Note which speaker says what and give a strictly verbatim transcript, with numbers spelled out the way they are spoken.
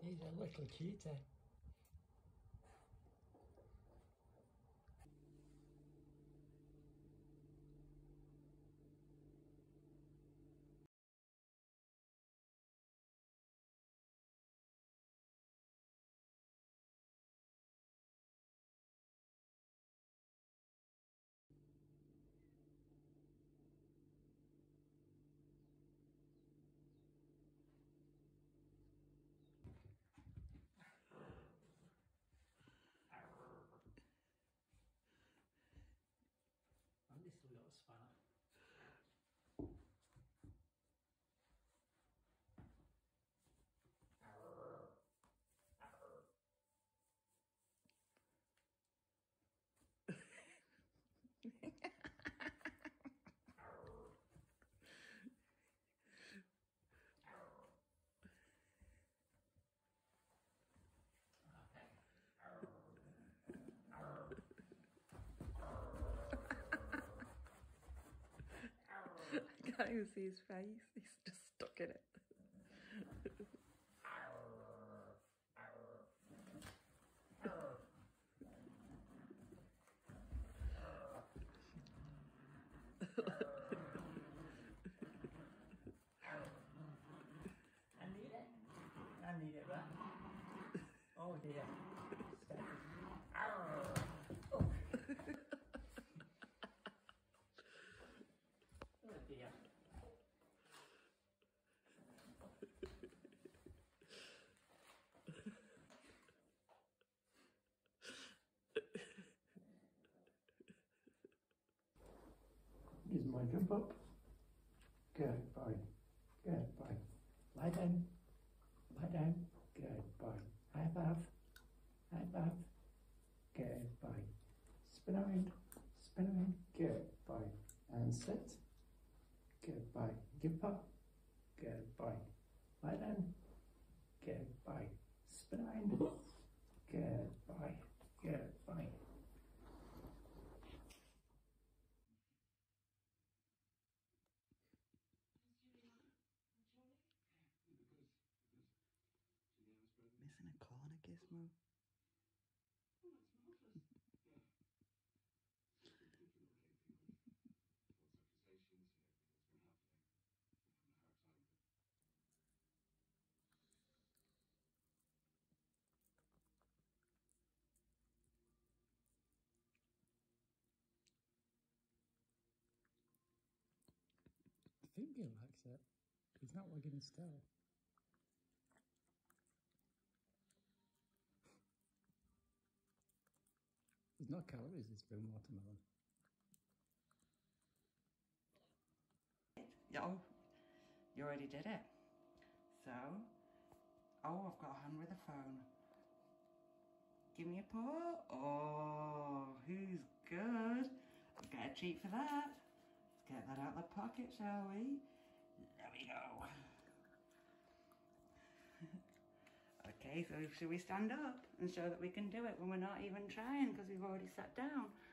Speaker 1: He's a little cutie. And this little spanner.
Speaker 2: I can't even see his face, he's just stuck in it.
Speaker 1: I need it. I need it, right? Oh dear. Oh. Oh dear. Gizmo, jump up. Good boy. Good boy. Lie down. Lie down. Good boy. High five. High five. Good boy. Spin around. Spin around. Good boy. And sit. Good boy. Give up. Good boy. Lie down. Good boy. Spin around. Good boy. Good boy.
Speaker 2: Missing a corner, Gizmo.
Speaker 3: Oh, that's marvellous. Yeah. It's been difficult lately with false accusations and everything that's been happening from her side of it.
Speaker 1: I think he likes it. He's not wagging still. There's no calories in this spoon watermelon.
Speaker 2: Oh, you already did it. So, oh, I've got a hand with a phone. Give me a paw. Oh, who's good? I'll get a treat for that. Let's get that out of the pocket, shall we? There we go. Okay, so should we stand up and show that we can do it when we're not even trying because we've already sat down?